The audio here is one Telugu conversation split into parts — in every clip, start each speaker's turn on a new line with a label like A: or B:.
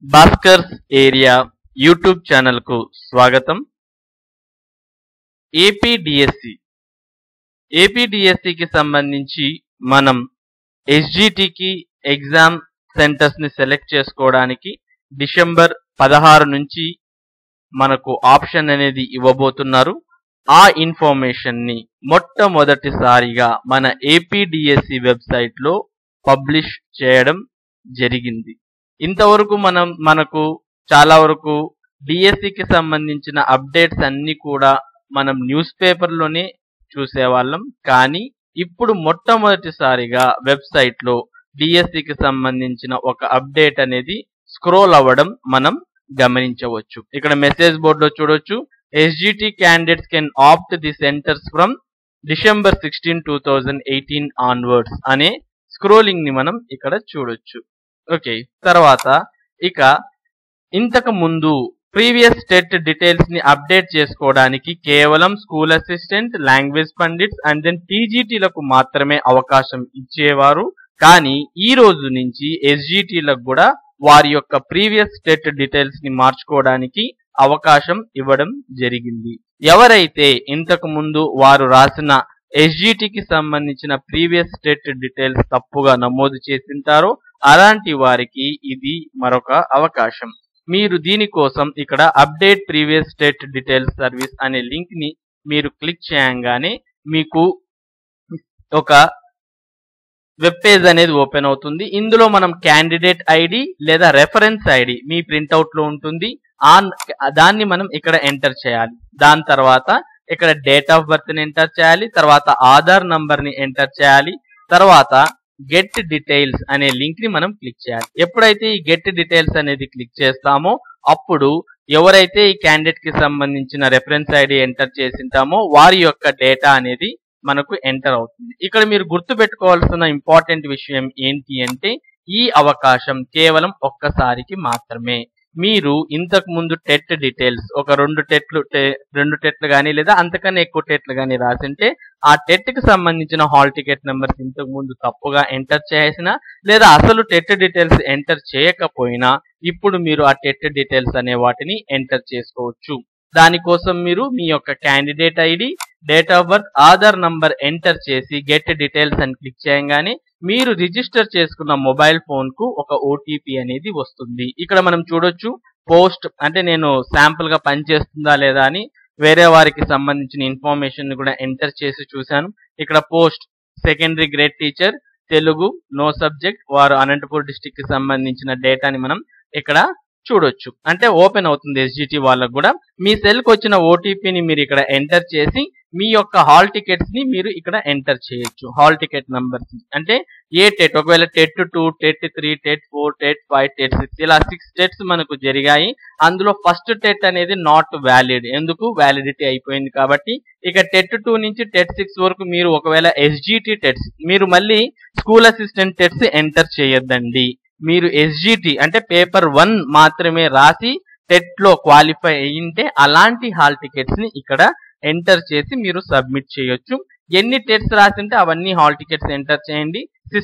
A: భాస్కర్స్ ఏరియా యూట్యూబ్ ఛానల్ కు స్వాగతం. ఏపీడిఎస్సికి సంబంధించి మనం ఎస్జిటికి ఎగ్జామ్ సెంటర్స్ ని సెలెక్ట్ చేసుకోవడానికి డిసెంబర్ 16 నుంచి మనకు ఆప్షన్ అనేది ఇవ్వబోతున్నారు. ఆ ఇన్ఫర్మేషన్ ని మొట్టమొదటిసారిగా మన ఏపీడిఎస్సి వెబ్సైట్ లో పబ్లిష్ చేయడం జరిగింది. ఇంతవరకు మనకు చాలా వరకు డిఎస్సికి సంబంధించిన అప్డేట్స్ అన్ని కూడా మనం న్యూస్ పేపర్లోనే చూసేవాళ్ళం. కానీ ఇప్పుడు మొట్టమొదటిసారిగా వెబ్సైట్ లో డిఎస్సికి సంబంధించిన ఒక అప్డేట్ అనేది స్క్రోల్ అవ్వడం మనం గమనించవచ్చు. ఇక్కడ మెసేజ్ బోర్డులో చూడొచ్చు, SGT candidates can opt the centres from December 16, 2018 onwards అనే స్క్రోలింగ్ ని మనం ఇక్కడ చూడొచ్చు. ఓకే, తర్వాత ఇక ఇంతకు ముందు ప్రీవియస్ టెట్ డీటెయిల్స్ ని అప్డేట్ చేసుకోవడానికి కేవలం school assistant, language pandits and then టీజీటీలకు మాత్రమే అవకాశం ఇచ్చేవారు. కానీ ఈ రోజు నుంచి ఎస్జిటీలకు కూడా వారి యొక్క ప్రీవియస్ టెట్ డీటెయిల్స్ ని మార్చుకోవడానికి అవకాశం ఇవ్వడం జరిగింది. ఎవరైతే ఇంతకు ముందు వారు రాసిన ఎస్జిటికి సంబంధించిన ప్రీవియస్ టెట్ డీటెయిల్స్ తప్పుగా నమోదు చేసింటారో అలాంటి వారికి ఇది మరొక అవకాశం. మీరు దీనికోసం ఇక్కడ update previous TET details service అనే లింక్ ని మీరు క్లిక్ చేయంగానే మీకు ఒక వెబ్ పేజ్ అనేది ఓపెన్ అవుతుంది. ఇందులో మనం క్యాండిడేట్ ఐడి లేదా రెఫరెన్స్ ఐడి మీ ప్రింట్అవుట్ లో ఉంటుంది. దాన్ని మనం ఇక్కడ ఎంటర్ చేయాలి. దాని తర్వాత ఇక్కడ డేట్ ఆఫ్ బర్త్ ని ఎంటర్ చేయాలి. తర్వాత ఆధార్ నంబర్ ని ఎంటర్ చేయాలి. తర్వాత గెట్ డీటెయిల్స్ అనే లింక్ ని మనం క్లిక్ చేయాలి. ఎప్పుడైతే ఈ గెట్ డీటెయిల్స్ అనేది క్లిక్ చేస్తామో అప్పుడు ఎవరైతే ఈ క్యాండిడేట్ కి సంబంధించిన రెఫరెన్స్ ఐడి ఎంటర్ చేసింటామో వారి యొక్క డేటా అనేది మనకు ఎంటర్ అవుతుంది. ఇక్కడ మీరు గుర్తు పెట్టుకోవాల్సిన ఇంపార్టెంట్ విషయం ఏంటి అంటే ఈ అవకాశం కేవలం ఒక్కసారికి మాత్రమే. మీరు ఇంతకు ముందు టెట్ డీటెయిల్స్ ఒక రెండు టెట్లు కానీ లేదా అంతకన్నా ఎక్కువ టెట్లు కానీ రాసింటే ఆ టెట్ కి సంబంధించిన హాల్ టికెట్ నెంబర్స్ ఇంతకు ముందు తప్పుగా ఎంటర్ చేసిన లేదా అసలు టెట్ డీటెయిల్స్ ఎంటర్ చేయకపోయినా ఇప్పుడు మీరు ఆ టెట్ డీటెయిల్స్ అనే వాటిని ఎంటర్ చేసుకోవచ్చు. దానికోసం మీరు మీ యొక్క candidate ID, date of birth, Aadhaar number enter చేసి గెట్ డీటెయిల్స్ అని క్లిక్ చేయగానే మీరు రిజిస్టర్ చేసుకున్న మొబైల్ ఫోన్ కు ఒక ఓటీపీ అనేది వస్తుంది. ఇక్కడ మనం చూడొచ్చు పోస్ట్ అంటే నేను శాంపుల్ గా పనిచేస్తుందా లేదా అని వేరే వారికి సంబంధించిన ఇన్ఫర్మేషన్ ని కూడా ఎంటర్ చేసి చూశాను. ఇక్కడ post secondary grade teacher Telugu నో సబ్జెక్ట్, వారు అనంతపూర్ డిస్టిక్ కి సంబంధించిన డేటాని మనం ఇక్కడ చూడొచ్చు. అంటే ఓపెన్ అవుతుంది ఎస్జిటి వాళ్ళకు కూడా. మీ సెల్ కి వచ్చిన ఓటీపీని మీరు ఇక్కడ ఎంటర్ చేసి మీ యొక్క హాల్ టికెట్స్ ని మీరు ఇక్కడ ఎంటర్ చేయొచ్చు. హాల్ టికెట్ నంబర్స్ అంటే ఏ టెట్, ఒకవేళ TET 2, TET 3, TET 4, TET 5, TET 6 ఇలా 6 టెట్స్ మనకు జరిగాయి. అందులో ఫస్ట్ టెట్ అనేది నాట్ వ్యాలిడ్. ఎందుకు? వ్యాలిడిటీ అయిపోయింది కాబట్టి. ఇక టెట్ 2 నుంచి టెట్ 6 వరకు మీరు ఒకవేళ ఎస్జిటి టెట్స్, మీరు మళ్ళీ స్కూల్ అసిస్టెంట్ టెట్స్ ఎంటర్ చేయొద్దండి. మీరు ఎస్జిటి అంటే పేపర్ 1 మాత్రమే రాసి టెట్ లో క్వాలిఫై అయ్యింటే అలాంటి హాల్ టికెట్స్ ని ఇక్కడ ఎంటర్ చేసి మీరు సబ్మిట్ చేయొచ్చు. ఎన్ని టెట్స్ రాసింటే అవన్నీ హాల్ టికెట్స్ ఎంటర్ చేయండి.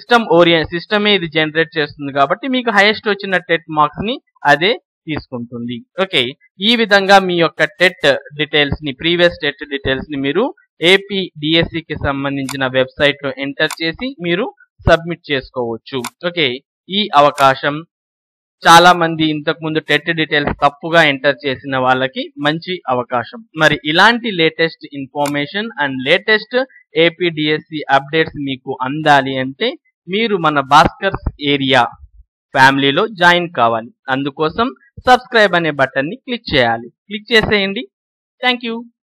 A: సిస్టమే ఇది జనరేట్ చేస్తుంది కాబట్టి మీకు హైయెస్ట్ వచ్చిన టెట్ మార్క్స్ ని అదే తీసుకుంటుంది. ఓకే, ఈ విధంగా మీ యొక్క టెట్ డీటెయిల్స్ ని, ప్రీవియస్ టెట్ డీటెయిల్స్ ని మీరు ఏపీడిఎస్సికి సంబంధించిన వెబ్సైట్ లో ఎంటర్ చేసి మీరు సబ్మిట్ చేసుకోవచ్చు. ఓకే, ఈ అవకాశం చాలా మంది ఇంతకు ముందు టెట్ డీటెయిల్స్ తప్పుగా ఎంటర్ చేసిన వాళ్ళకి మంచి అవకాశం. మరి ఇలాంటి latest information and latest APDSC updates మీకు అందాలి అంటే మీరు మన భాస్కర్స్ ఏరియా ఫ్యామిలీలో జాయిన్ కావాలి. అందుకోసం సబ్స్క్రైబ్ అనే బటన్ ని క్లిక్ చేయాలి. క్లిక్ చేసేయండి. Thank you.